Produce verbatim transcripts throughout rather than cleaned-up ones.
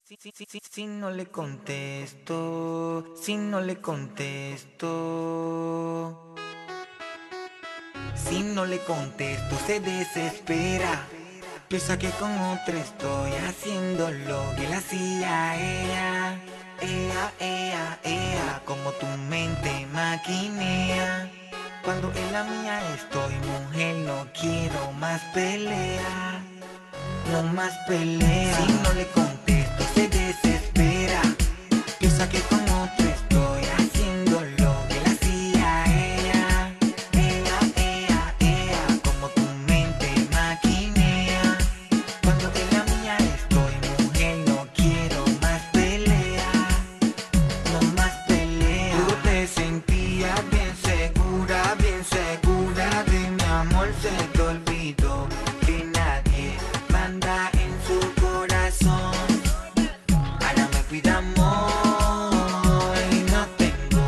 Si, si, si, si, si no le contesto, si no le contesto, si no le contesto se desespera. Piensa que con otra estoy haciendo lo que le hacía a ella. Ea, ea, ea, como tu mente maquinea. Cuando en la mía estoy, mujer, no quiero más pelea. No más pelea. Si no le contesto se desespera. Piensa que con otro estoy haciendo lo que le hacía a ella. Ea, ea, ea, como tu mente maquinea. Cuando en la mía estoy, mujer, no quiero más pelea. No más pelea. Tú te sentías bien segura, bien segura de mi amor, se te olvidó que nadie manda en su corazón. Ahora me pide amor y no tengo.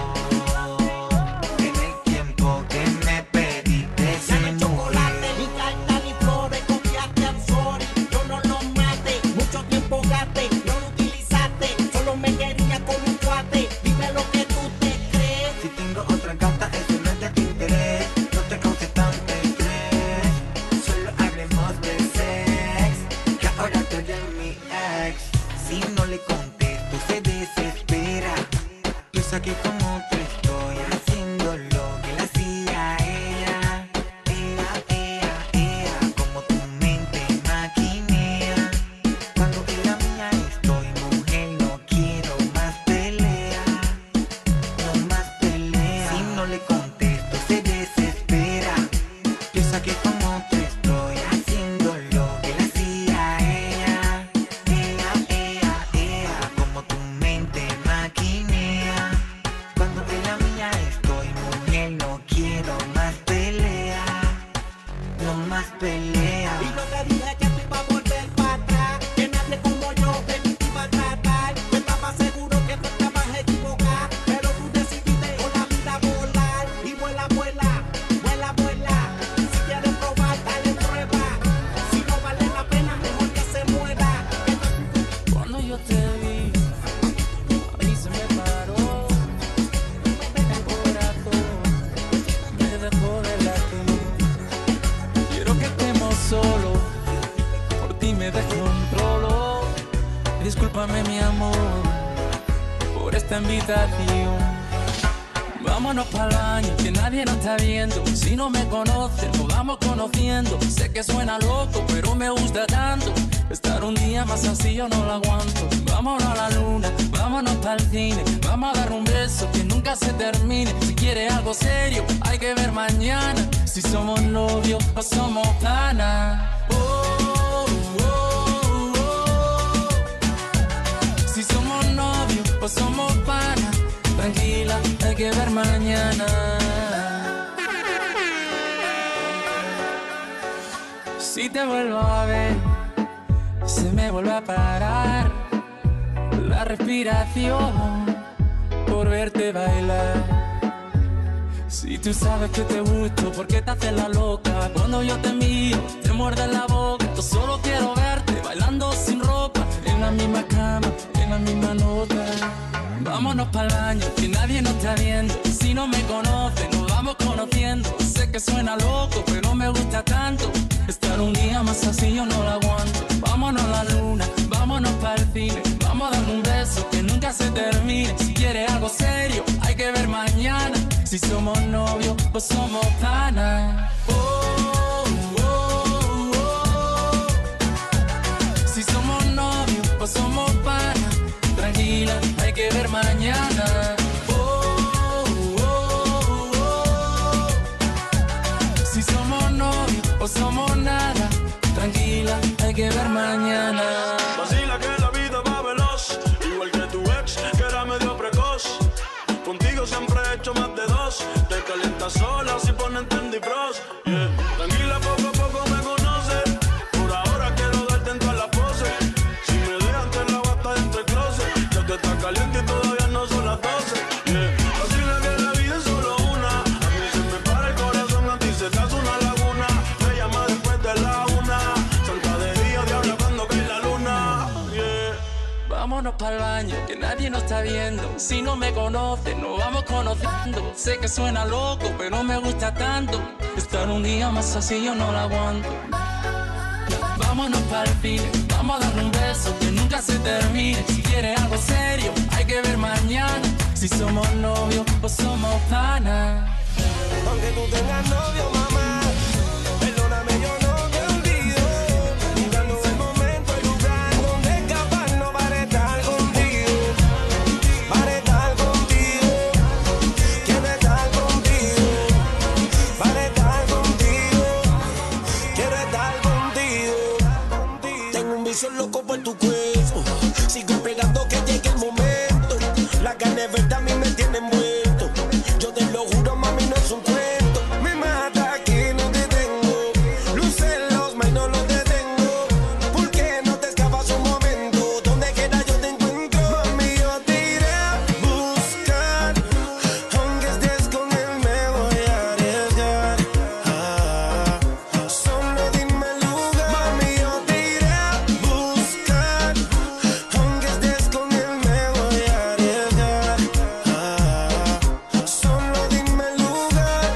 En el tiempo que me pediste Ya no se hay chocolate, ni carta, ni flores, confiaste, I'm sorry. Yo no lo maté, mucho tiempo gasté, no lo utilizaste, solo me quería con un cuate. Dime lo que tú te crees. Si tengo otra gata, eso no es de tu interés. No te causes tanto estrés. Solo hablemos de sex, que ahora tú eres mi ex. Si no le contesto se desespera. Piensa que con otro estoy haciendo lo que le hacía a ella. Ea, ea, ea, como tu mente maquinea. Cuando en la mía estoy, mujer, no quiero más pelea. No más pelea. Si no le contesto se desespera. Piensa que con otro estoy haciendo lo que le hacía a ella. Ea, ea, ea, como tu mente maquinea. Cuando en la mía estoy, mujer, no quiero más pelea. No más pelea. Y no te dije que tú ibas a volver para atrás, que nadie como yo de mí te iba a tratar. Yo estaba seguro que tú estabas equivocada, pero tú decidiste con la vida volar. Y vuela, vuela, vuela, vuela. Si quieres probar, dale prueba. Si no vale la pena, mejor que se muera. Que no- Cuando yo te vi, a mí se me paró el corazón, me dejó de latir. Quiero que estemos solos, por ti me descontrolo. Discúlpame mi amor, por esta invitación. Vámonos pa'l baño, que nadie nos está viendo. Si no me conocen, nos vamos conociendo. Sé que suena loco, pero me gusta tanto. Estar un día más así yo no lo aguanto. Vámonos a la luna, vámonos pa'l cine. Vamos a dar un beso que nunca se termine. Si quieres algo serio, hay que ver mañana. Si somos novios o somos panas. Oh, oh, oh. Si somos novios o somos panas. Tranquila, hay que ver mañana. Si te vuelvo a ver, se me vuelve a parar la respiración por verte bailar. Si tú sabes que te gusto, ¿por qué te haces la loca? Cuando yo te miro, te muerde la boca. Yo solo quiero verte bailando sin ropa, en la misma cama, en la misma nota. Vámonos pa'l baño, que nadie nos está viendo. Si no me conocen, nos vamos conociendo. Sé que suena loco, pero me gusta tanto. Estar un día más así yo no lo aguanto. Vámonos a la luna, vámonos pa'l cine. Vamos a dar un beso que nunca se termine. Si quieres algo serio, hay que ver mañana. Si somos novios o somos panas. Oh, oh, oh, oh. Si somos novios o somos panas. Tranquila, hay que ver mañana. Oh, oh, oh, oh. Si somos novios o somos nada. Tranquila, hay que ver mañana. Vacila que la vida va veloz, igual que tu ex, que era medio precoz. Contigo siempre he hecho más de dos. Te calientas sola si ponen Tendy Frost. Yeah. Tranquila, poco a poco me conoces. Por ahora quiero darte en todas las poses. Si me dejan te la bata dentro del closet. Ya te está caliente y todavía no son las doce. Yeah. Vacila que la vida es solo una. A mí se me para el corazón, a ti se te hace una laguna. Me llama después de la una. Santa de día, diabla cuando cae la luna. Vámonos pa'l baño, que nadie nos está viendo. Si no me conoces, nos vamos conociendo. Sé que suena loco, pero me gusta tanto. Estar un día más así yo no lo aguanto. Vámonos pa'l cine, vamos a darle un beso que nunca se termine. Si quieres algo serio, hay que ver mañana. Si somos novios o somos panas. Aunque tú tengas novio, mamá, perdóname, yo no te olvido. Buscando el momento, el lugar donde escaparnos para estar contigo. Para estar contigo. Quiero estar contigo. Para estar contigo. Quiero estar contigo. Tengo un vicio loco por tu cuerpo. Sigo esperando que llegue el momento. La carne de verdad a mí me tiene envuelto. Yo te lo juro, mami, no es un cuento. Me mata que no te tengo. Luces los más no los detengo. Porque no te escapas un momento. Donde quiera yo te encuentro. Mami, yo te iré a buscar. Aunque estés con él me voy a arriesgar. Ah, solo dime el lugar. Mami, yo te iré a buscar. Aunque estés con él me voy a arriesgar. Ah, solo dime el lugar.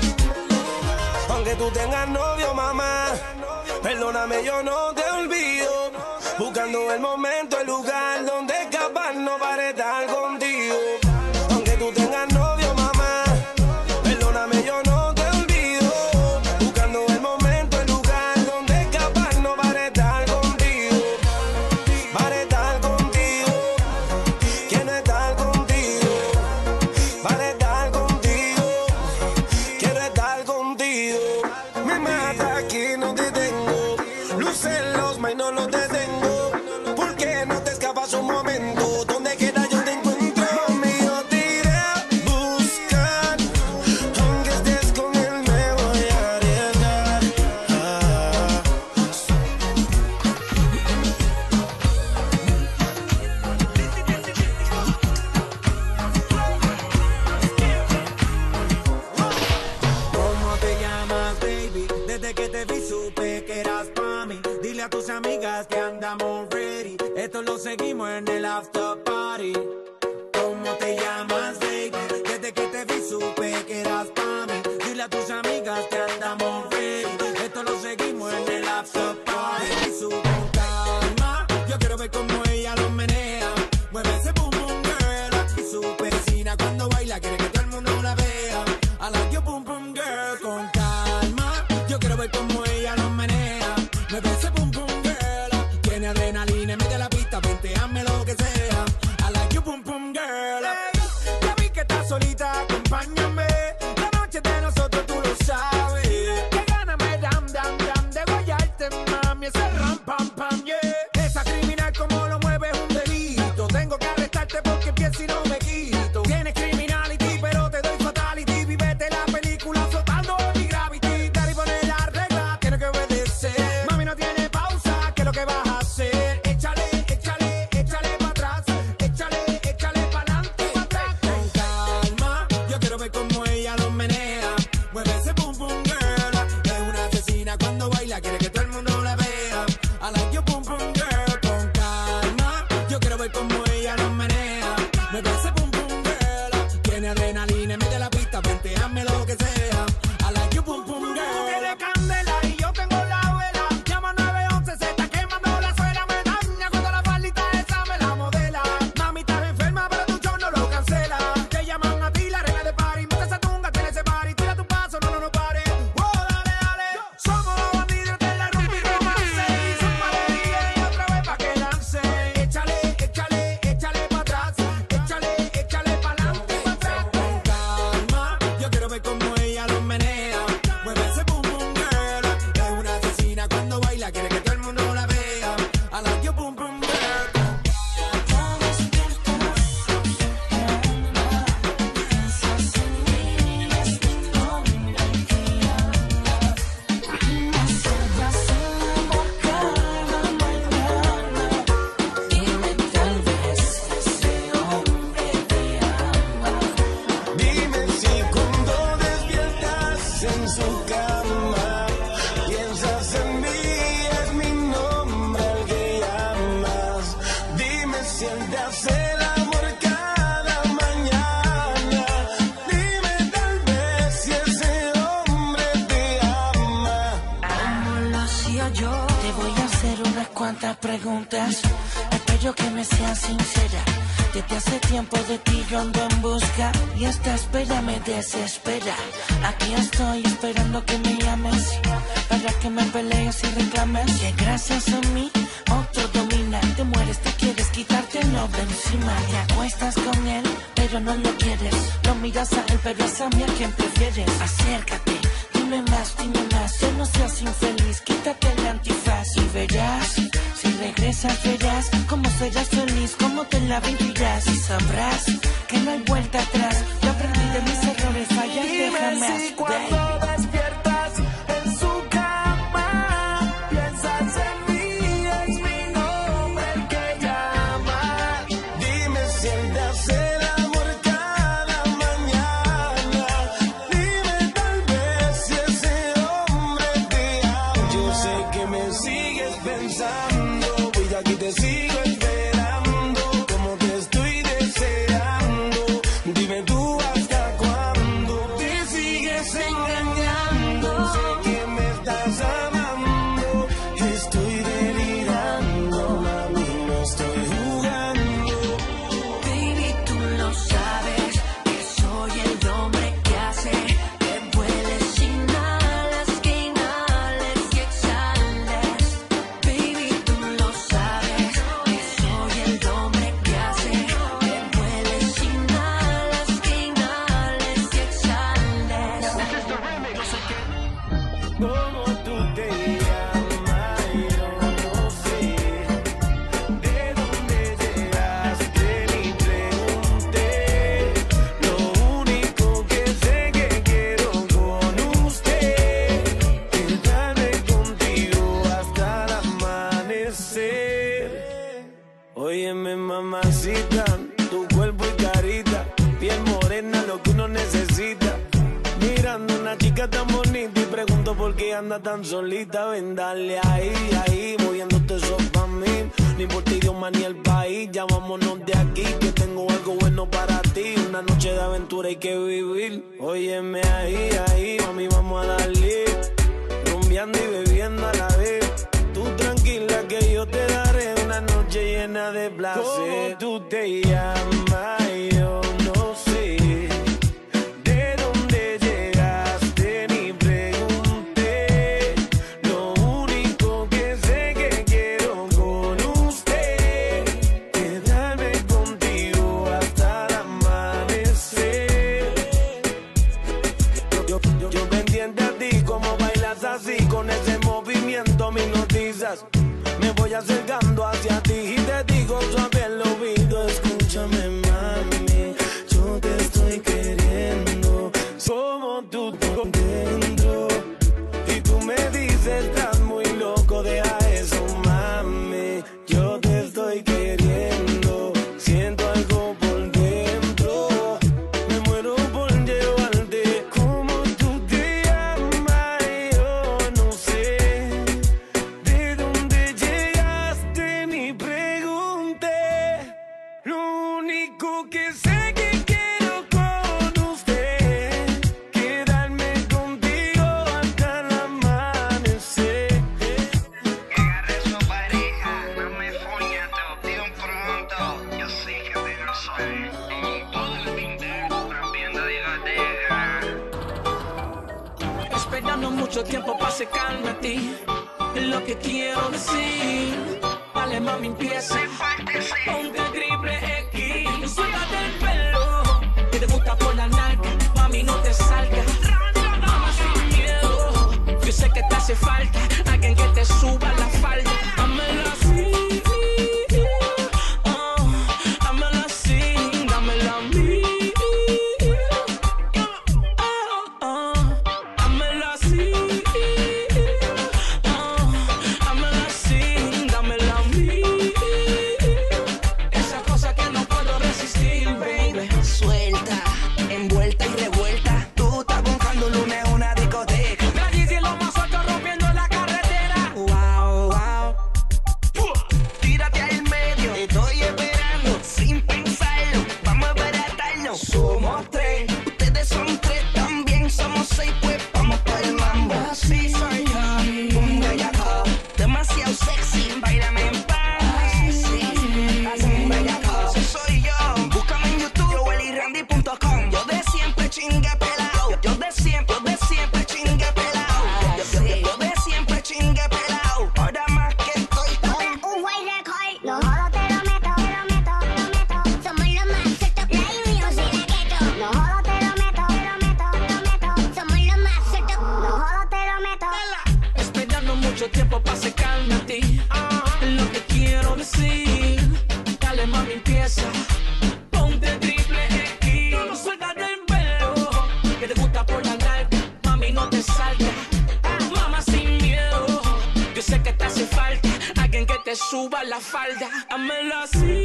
Aunque tú tengas novio, mamá, perdóname, yo no te olvido. Buscando el momento, el lugar donde escaparnos para estar contigo. Aunque tú tengas novio, mamá, perdóname, yo no te olvido. Buscando el momento, el lugar donde escaparnos para estar contigo. Para estar contigo. Quiero estar contigo. Para estar contigo. Quiero estar contigo. Me mata que no te tengo. Luces los más no los detengo. Porque no te escapas un momento. Donde quiera yo te encuentro. Mami, yo te iré a buscar. Aunque estés con él me voy a arriesgar. Ah, ¿Cómo te llamas, baby? Desde que te vi supe que eras pa' mí. Dile a tus amigas que andamos ready. Esto lo seguimos en el after party. ¿Cómo te llamas, baby? Desde que te vi supe que eras pa' mí. Dile a tus amigas que andamos ready. Esto lo seguimos en el after party. Sube con calma. Yo quiero ver cómo ella lo menea. Mueve ese boom boom girl. Y su vecina cuando baila quiere que todo el mundo la vea. I like your boom boom girl. Con calma. Yo quiero ver cómo ella lo menea. Mueve ese boom boom girl. Tiene adrenalina, mete la pista, vente, hazme lo que sea. I like your boom boom girl. Hey, ya vi que estás solita, acompáñame. La noche de nosotros tú lo sabes. Que gana me dam dam dam de guayarte, mami. Ese ram pam pam, yeah. Esa criminal como lo mueve es un delito. Tengo que arrestarte porque empiezo y no me quito. Tienes criminality, pero te doy fatality. Vivete la película flotando en mi gravity. Daddy pone la regla, tiene que obedecer. Mami no tiene pausa, ¿qué es lo que vas a hacer? Échale, échale, échale para atrás. Échale, échale para adelante. Con calma, yo quiero ver cómo ella lo menea. Mueve ese boom boom girl. Es una asesina cuando baila, quiere que todo el mundo la vea. I like your boom boom girl. Con calma, yo quiero ver cómo ella lo menea. Mueve ese boom boom girl. Tiene adrenalina, mete la pista, vente, hazme lo que sea. I like your boom boom girl. Tú tienes candela y yo tengo la vela. Llama nueve once, se está quemando la suela, me da cuantas preguntas. Espero que me seas sincera. Desde hace tiempo de ti yo ando en busca y esta espera me desespera. Aquí estoy esperando que me llames para que me pelees y reclames que gracias a mí otro domina. Te mueres, te quieres quitarte el nombre encima. Te acuestas con él, pero no lo quieres. Lo miras a él, pero es a mí a quien prefieres. Acércate, dime más, dime más. Ya no seas infeliz, quítate el antifaz y verás. Si regresas verás cómo serás feliz, cómo te la vivirás y sabrás que no hay vuelta atrás. Yo aprendí de mis errores, fallaste jamás. Si cuando despiertas en su cama piensas en mí, es mi nombre el que llama. Dime si él te hace el amor cada mañana. Dime tal vez si ese hombre te ama. Yo sé que me sigues pensando, voy aquí te sigo esperando, como te estoy deseando. Dime tú hasta cuándo te sigues engañando. Sé que me estás amando, estoy delirando, mami, no estoy jugando. Baby, tú lo sabes, que soy el hombre que hace que vueles, inhalas, que inhales y exhales. Baby, tú lo sabes, que soy el hombre que hace que vueles, inhalas, que inhales y exhales. ¿Cómo tú te llamas? Yo no sé. ¿De dónde llegaste? Ni pregunté. Lo único que sé que quiero con usted es quedarme contigo hasta el amanecer. Óyeme, mamacita, tu cuerpo y carita, piel morena, lo que uno necesita. Mirando una chica tan bonita y pregunto por qué anda tan solita. Ven, dale ahí, ahí, moviéndote eso pa' mí. No importa idioma ni el país, ya vámonos de aquí, que tengo algo bueno para ti. Una noche de aventura hay que vivir. Óyeme ahí, ahí, mami, vamos a darle. Rumbeando y bebiendo a la vez. Tú tranquila que yo te daré una noche llena de placer. ¿Cómo tú te llamas? Yo no sé. ¿De dónde llegaste? Ni pregunté. Lo único que sé que quiero con usted es quedarme contigo hasta el amanecer. Yo, yo, yo pendiente a ti, como bailas así, con ese movimiento me hipnotizas. Me voy acercando hacia ti y te digo suave al oído, escúchame, mami, yo te estoy queriendo, como tú dentro. Y tú me dices, estás muy loco, deja eso, mami, yo te estoy queriendo, siento algo por dentro, me muero por llevarte. Como tú te llamas, yo no sé. ¿De dónde llegaste? Ni pregunté. Lo único que sé que quiero con usted quedarme contigo hasta el amanecer. Agarré su pareja, no me foña, te digo pronto. Yo sé que te lo soy. En todo el tintero, rompiendo discoteca. Esperando mucho tiempo para secarme a ti. Es lo que quiero decir. Vale, mami, empieza. Ponte el triple X. Suéltate el pelo. Que te gusta por la narca. Mami, no te salga. Mama, sin miedo. Yo sé que te hace falta alguien que te suba la falda. Dámela así. Oh, dámela así. Dámela a mí. Oh, oh, dámela así. Oh, dámela así. Dámela a mí. Esa cosa que no puedo resistir, baby. Suelta, envuelta y revuelta. Tú estás buscando lunes una discoteca. Nadie si lo más alto rompiendo la cara. suba la falda. Hámela así,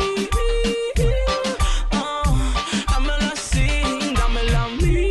oh, hámela así, dámela a mí.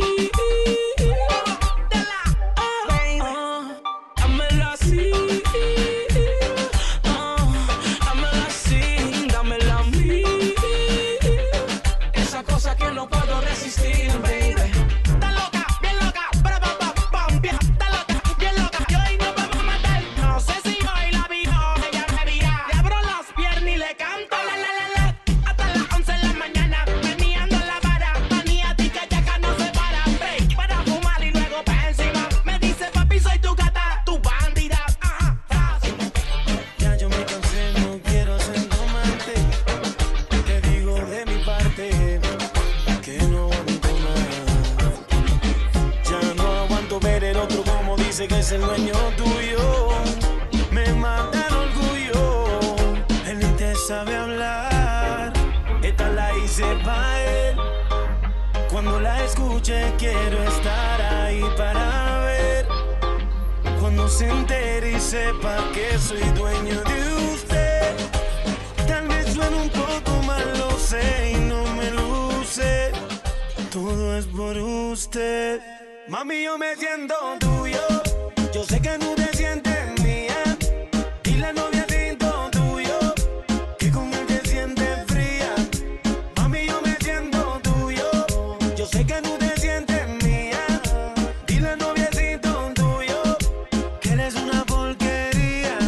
Que no puedo resistir, baby. Está loca, bien loca, para pa pa pam, está loca, bien loca. Y hoy nos vamos a matar. No sé si hoy la vi o ella me virá. Le abro las piernas y le canto la la la la hasta las once de la mañana. Meneando la vara, maniática ya que no se para. Break para fumar y luego pa' encima. Me dice papi soy tu gata, tu bandida. Ajá, ya yo me cansé, no quiero ser tomate. Te digo de mi parte que no aguanto más. Ya no aguanto ver el otro como dice que es el dueño tuyo. Me mata el orgullo. Él ni te sabe hablar. Esta la hice pa' él. Cuando la escuche quiero estar ahí para ver. Cuando se entere y sepa que soy dueño de usted. Tal vez suene un poco mal, lo sé y no me luce. Todo es por usted. Mami, yo me siento tuyo. Yo sé que tú te sientes mía. Y la novia siento tuyo. Que con él te sientes fría. Mami, yo me siento tuyo. Yo sé que tú te sientes mía. Y la novia siento tuyo. Que eres una porquería.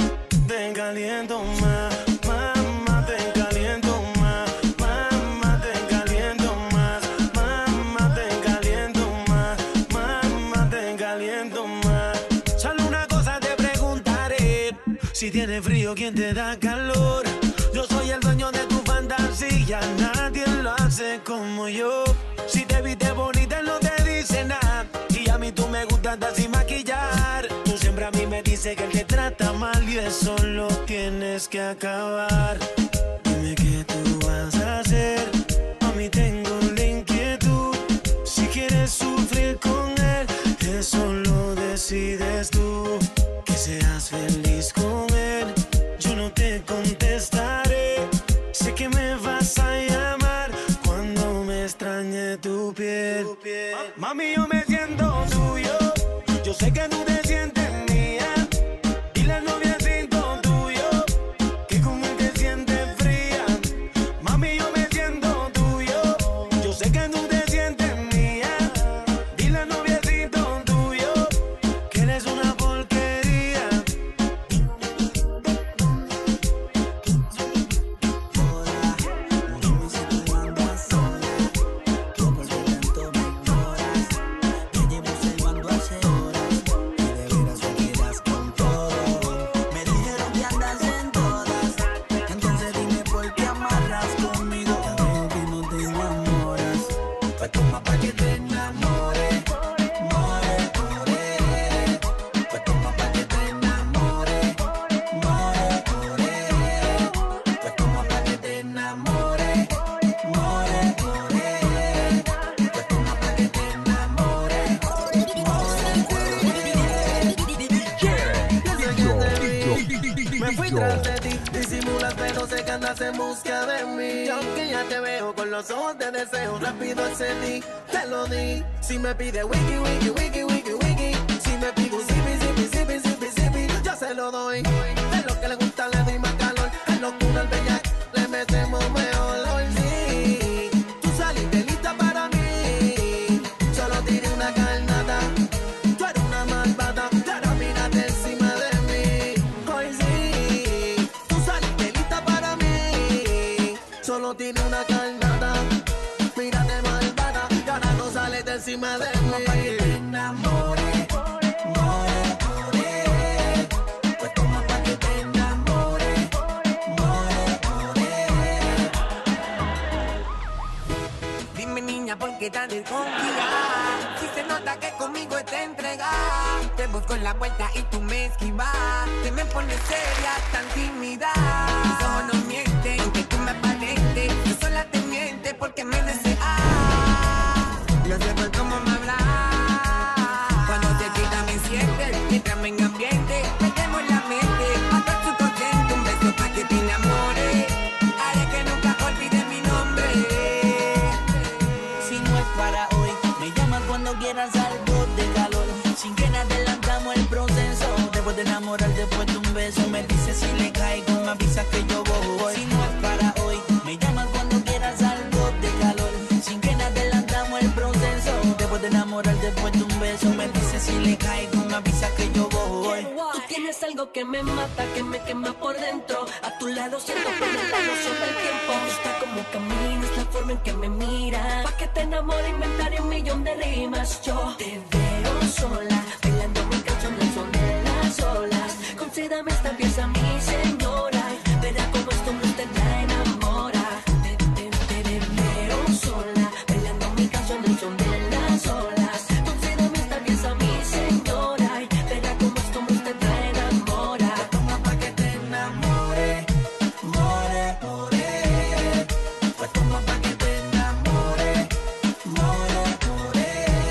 Te caliento más. Mamá, te caliento más. Mamá, te caliento más. Mamá, te caliento más. Mamá, te caliento más. Solo una cosa te preguntaré. Si tienes frío, ¿quién te da calor? Yo soy el dueño de tu fantasía. Nadie lo hace como yo. Si te viste bonita, él no te dice nada. Y a mí tú me gustas andar sin maquillar. Tú siempre a mí me dices que él te trata mal. Y eso lo tienes que acabar. Dime qué tú vas a hacer. A mí tengo la inquietud. Si quieres sufrir con él, eso lo decides tú. Que seas feliz con él. Yo no te contestaré. Sé que me vas a llamar cuando me extrañe tu piel. Mami, yo me siento tuyo. Yo sé que tú te sientes mía. Y la novia siento tuyo. Que con él te sientes fría. Mami, yo me siento tuyo. Yo sé que tú te sientes mía. Y la novia siento tuyo. Que eres una porquería. Me fui tras de ti, disimulas pero sé que andas en busca de mí. Y aunque ya te veo con los ojos de deseo, rápido accedí, te lo di. Si me pide wiki, wiki, wiki, wiki, wiki. Si me pide zipi, zipi, zipi, zipi, zipi, yo se lo doy. De lo que le gusta le doy más calor. En locura al bellac le metemos mejor. Hoy sí, tú saliste lista para mí. Solo tiré una carnada. Tú eres una malvada, pero mírate encima de mí. Hoy sí, tú saliste lista para mí. Solo tiré una carnada. Mírate malvada, y ahora no sales de encima de mí. Pa' que te enamore, more, more. Pues toma pa' que te enamore, more, more. Dime niña, ¿por qué tan desconfiada? Si se nota que conmigo te entregas. Te busco en la puerta y tú me esquivas. Te me pones seria, tan tímida. Tus ojos no mienten, aunque tú me aparentes. Yo sola te miente porque me deseas. No sé por cómo me hablas. Cuando te quita me sientes. Entrame en ambiente, me quemo en la mente. Hasta tu corriente, un beso pa' beso. Me dice si le caigo, me avisa que yo voy. Si no es para hoy, me llamas cuando quieras algo de calor. Sin que nada adelantamos el proceso. Debo de enamorar después de un beso. Me dice si le caigo, me avisa que yo voy. Tú tienes algo que me mata, que me quema por dentro. A tu lado siento perder la noción del tiempo. Me gusta como caminas, la forma en que me miras. Pa' que te enamore inventaré un millón de rimas. Yo te veo sola, bailando mi canción al son de las olas. Concédame esta pieza, mi señora. Verá cómo esto no te la enamora. Te, te, te, te veo sola, bailando mi canción al son de las olas. Concédame esta pieza, mi señora. Verá cómo esto no te la enamora. Toma pa' que te enamore, more, more. Pues toma pa' que te enamore, more, more.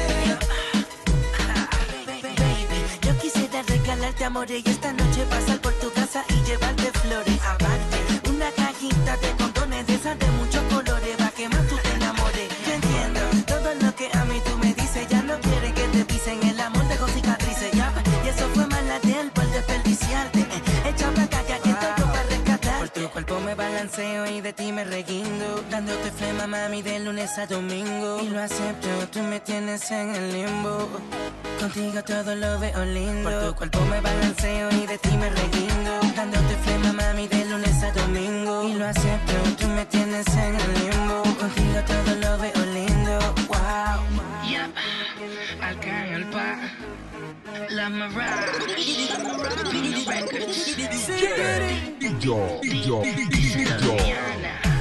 Baby, yo quisiera regalarte amores y esta noche pasar por tu casa y llevarte flores. Aparte, una cajita de condones de esas de muchos colores, pa' que más tú te enamores. Yo entiendo todo lo que a mí tú me dices, ya no quieres que te pisen, el amor dejó cicatrices, ya. Y eso fue mala de él por desperdiciarte. Eh, Echa pa' acá que aquí estoy yo pa' rescatar. Por tu cuerpo me balanceo y de ti me reguindo, dándote flema, mami, de lunes a domingo. Y lo acepto, tú me tienes en el limbo. Contigo todo lo veo lindo. Por tu cuerpo me balanceo y de ti me reguindo, dándote flema, mami, de lunes a domingo. Y lo acepto, tú me tienes en el limbo. Contigo todo lo veo lindo. Wow. Yep, Arcángel Pa, La Mariah, Pino Records, Y yo, y yo, y yo. Diana.